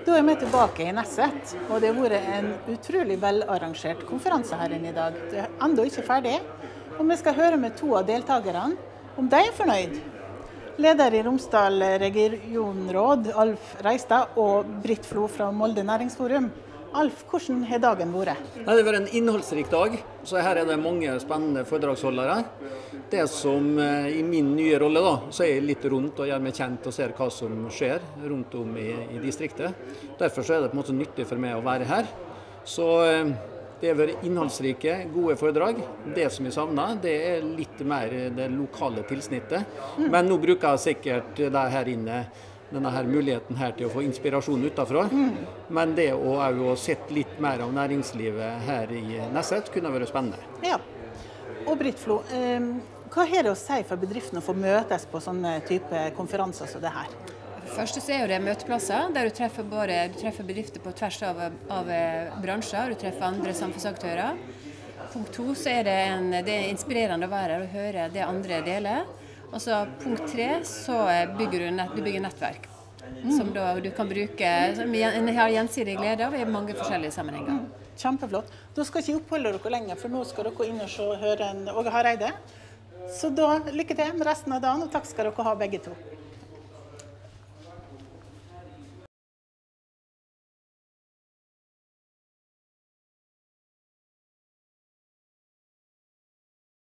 Da er vi tilbake i Nesset, og det har vært en utrolig velarrangert konferanse her inne i dag. Det er enda ikke ferdig, og vi skal høre med to av deltakerne om de er fornøyd. Leder i Romsdal regionråd, Alf Reistad, og Britt Flo fra Molde Næringsforum. Alf, hvordan har dagen vært? Det har vært en innholdsrik dag, så her er det mange spennende foredragsholdere. Det som i min nye rolle da, så er jeg litt rundt og gjør meg kjent og ser hva som skjer rundt om i distriktet. Derfor så er det på en måte nyttig for meg å være her. Så det har vært innholdsrike, gode foredrag. Det som vi savner, det er litt mer det lokale tilsnittet. Men nå bruker jeg sikkert det her inne, denne her muligheten her til å få inspirasjon utenfra. Men det å sette litt mer av næringslivet her i Nesset kunne vært spennende. Ja, og Britt Flo, hva har det å si for bedriften å få møtes på sånne type konferanser som det her? Først så er jo det møteplasser, der du treffer bedrifter på tvers av bransjer, du treffer andre samfunnsaktører. Punkt 2 så er det er inspirerende å være her og høre det andre deler. Og så punkt 3 så bygger du nettverk, som da du kan bruke, som har gjensidig glede av i mange forskjellige sammenhenger. Kjempeflott. Da skal ikke oppholde dere lenger, for nå skal dere inn og høre Åge Hareide. Så da lykke til med resten av dagen, og takk skal dere ha begge to.